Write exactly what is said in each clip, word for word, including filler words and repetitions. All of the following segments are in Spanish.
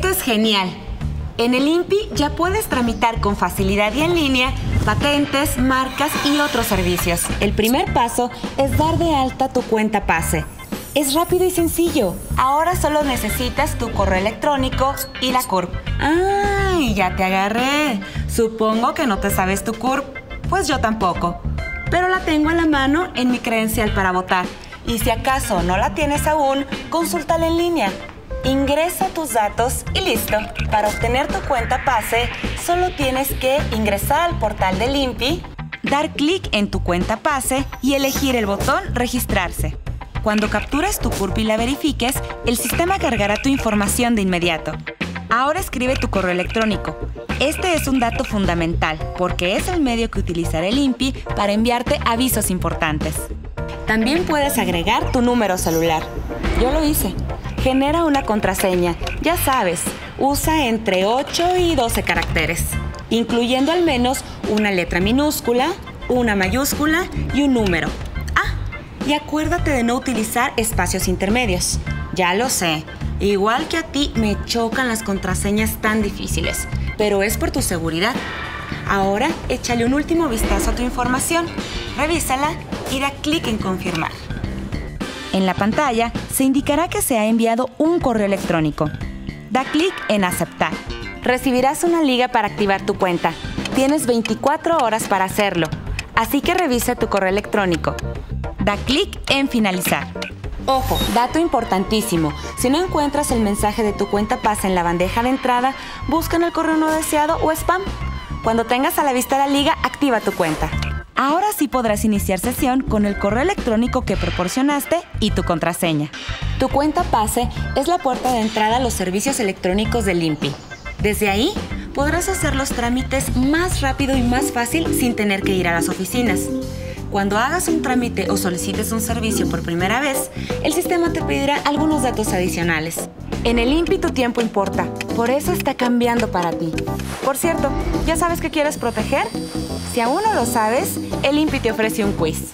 Esto es genial. En el INPI ya puedes tramitar con facilidad y en línea patentes, marcas y otros servicios. El primer paso es dar de alta tu cuenta PASE. Es rápido y sencillo. Ahora solo necesitas tu correo electrónico y la C U R P. ¡Ay, ya te agarré! Supongo que no te sabes tu C U R P. Pues yo tampoco. Pero la tengo a la mano en mi credencial para votar. Y si acaso no la tienes aún, consúltala en línea. Ingresa tus datos y listo. Para obtener tu cuenta PASE, solo tienes que ingresar al portal del INPI, dar clic en tu cuenta PASE y elegir el botón Registrarse. Cuando captures tu C U R P y la verifiques, el sistema cargará tu información de inmediato. Ahora escribe tu correo electrónico. Este es un dato fundamental porque es el medio que utilizará el INPI para enviarte avisos importantes. También puedes agregar tu número celular. Yo lo hice. Genera una contraseña. Ya sabes, usa entre ocho y doce caracteres, incluyendo al menos una letra minúscula, una mayúscula y un número. Ah, y acuérdate de no utilizar espacios intermedios. Ya lo sé, igual que a ti me chocan las contraseñas tan difíciles, pero es por tu seguridad. Ahora échale un último vistazo a tu información, revísala y da clic en confirmar. En la pantalla se indicará que se ha enviado un correo electrónico. Da clic en aceptar. Recibirás una liga para activar tu cuenta. Tienes veinticuatro horas para hacerlo, así que revisa tu correo electrónico. Da clic en finalizar. Ojo, dato importantísimo. Si no encuentras el mensaje de tu cuenta PASE en la bandeja de entrada, busca en el correo no deseado o spam. Cuando tengas a la vista la liga, activa tu cuenta. Ahora sí podrás iniciar sesión con el correo electrónico que proporcionaste y tu contraseña. Tu cuenta PASE es la puerta de entrada a los servicios electrónicos del INPI. Desde ahí, podrás hacer los trámites más rápido y más fácil sin tener que ir a las oficinas. Cuando hagas un trámite o solicites un servicio por primera vez, el sistema te pedirá algunos datos adicionales. En el INPI tu tiempo importa, por eso está cambiando para ti. Por cierto, ¿ya sabes qué quieres proteger? Si aún no lo sabes, el INPI te ofrece un quiz.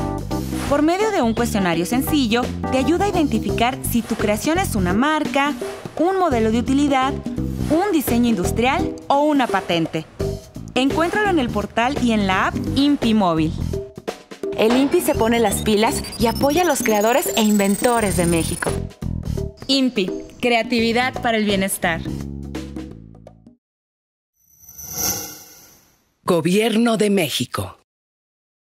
Por medio de un cuestionario sencillo, te ayuda a identificar si tu creación es una marca, un modelo de utilidad, un diseño industrial o una patente. Encuéntralo en el portal y en la app INPI Móvil. El INPI se pone las pilas y apoya a los creadores e inventores de México. INPI, creatividad para el bienestar. Gobierno de México.